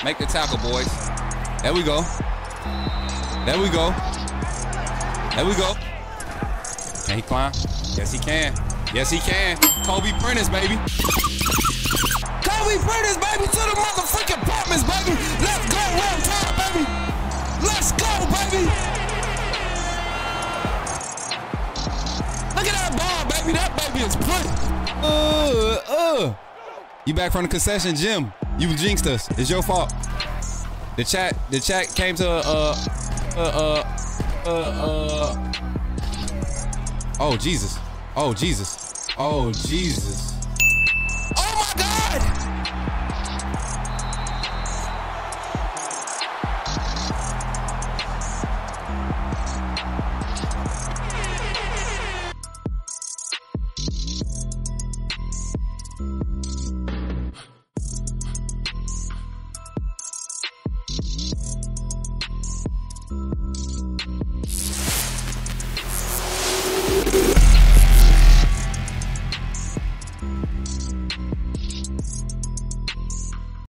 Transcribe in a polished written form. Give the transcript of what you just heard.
Make the tackle, boys. There we go. There we go. There we go. Can he climb? Yes, he can. Yes, he can. Kobe Prentice, baby. Kobe Prentice, baby, to the motherfucking apartments, baby. Let's go one time, baby. Let's go, baby. Look at that ball, baby. That baby is pretty. You back from the concession, Jim. You jinxed us. It's your fault. The chat came to oh Jesus. Oh Jesus. Oh Jesus. Oh my God!